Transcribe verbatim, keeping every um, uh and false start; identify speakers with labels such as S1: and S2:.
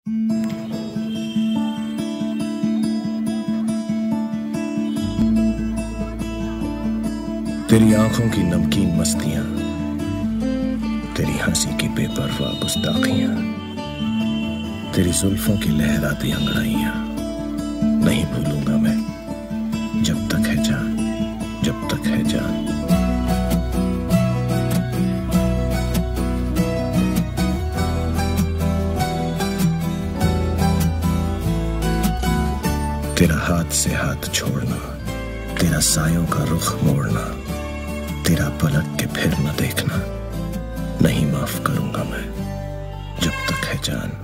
S1: तेरी आंखों की नमकीन मस्तियां, तेरी हंसी की बेपरवाह गुस्ताखियां, तेरी जुल्फों की लहराती अंगड़ाइयां नहीं भूलूंगा मैं, जब तक है जान, जब तक है जान। तेरा हाथ से हाथ छोड़ना, तेरा सायों का रुख मोड़ना, तेरा पलट के फिर न देखना नहीं माफ करूंगा मैं, जब तक है जान।